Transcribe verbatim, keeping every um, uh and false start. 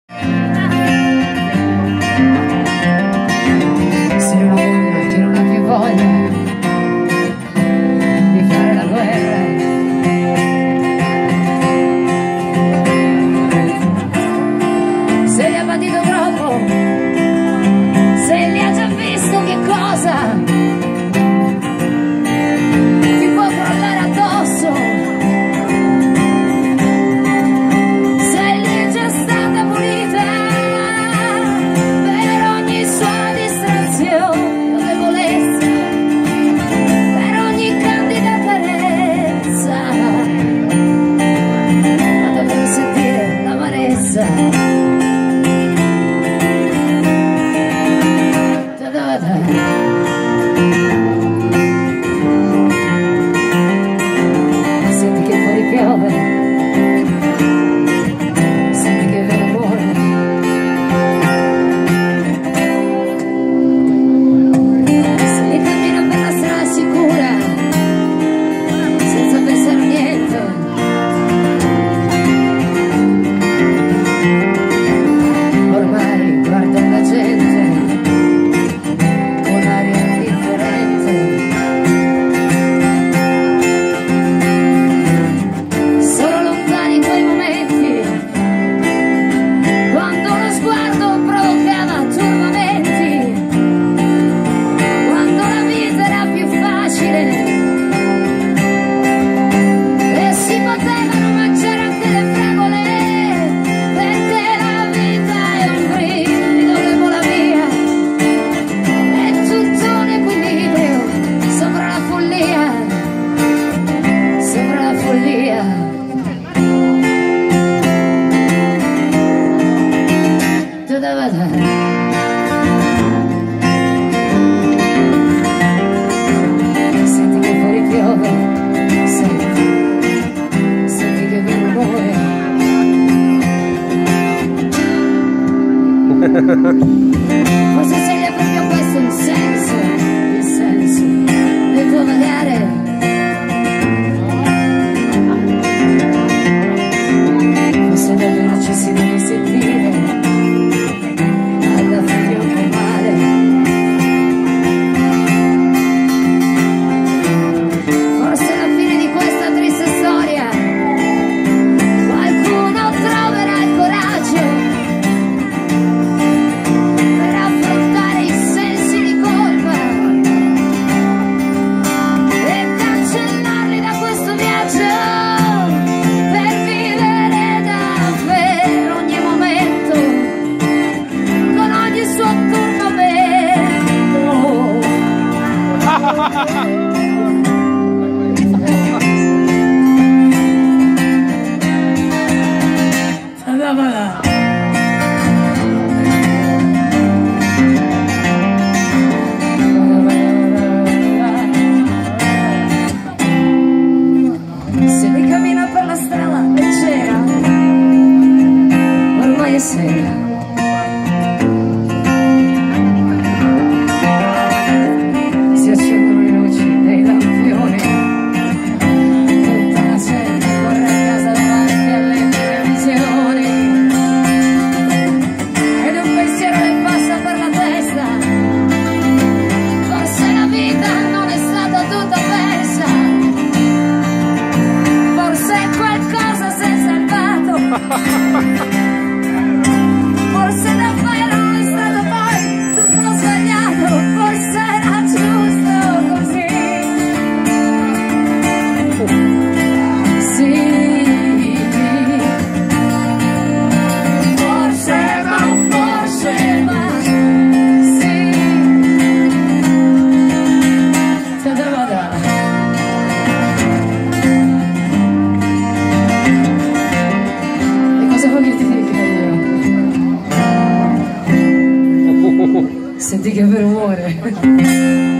Sei una donna che non ha più voglia di fare la guerra. Se li ha patito troppo, se li ha già visto che cosa ti può crollare addosso, se gli è già stata pulita per ogni sua distrazione o debolezza, per ogni candida carezza, ma dovevo sentire l'amarezza. Senti che fuori piove, senti che vero amore. Se li cammino per la strada sicura, senza pensare a niente, ormai guardo la gente con aria differente. Sono lontani quei momenti quando lo sguardo provocava turbamenti, quando la vita era più facile e si potevano mangiare anche le fragole, perché la vita è un brivido che vola via. È tutto un equilibrio sopra la follia, sopra la follia. Ta-da-da-da. Senti che fuori piove, senti, senti che vero amore. Forse c'è proprio questo il senso, il senso del tuo vagare. Forse davvero ci si deve sentire alla fine un po' male. Forse alla fine di questa triste storia qualcuno troverà il coraggio per affrontare i sensi di colpa e cancellarli da questo viaggio, per vivere davvero ogni momento con ogni suo turbamento. Ta-da-da-da. Se mi cammina per la strada leggera, ormai è sera. Si accendono le luci dei lampioni, tutta la gente corre a casa davanti alle televisioni, ed un pensiero le passa per la testa. Forse la vita non è stata tutta persa, forse qualcosa si è salvato, forse davvero non è stato poi tutto sbagliato, forse era giusto così. Sì, forse ma forse ma sì. Ta-da-da-da. E cosa voglio ti dica io? Senti che vero amore.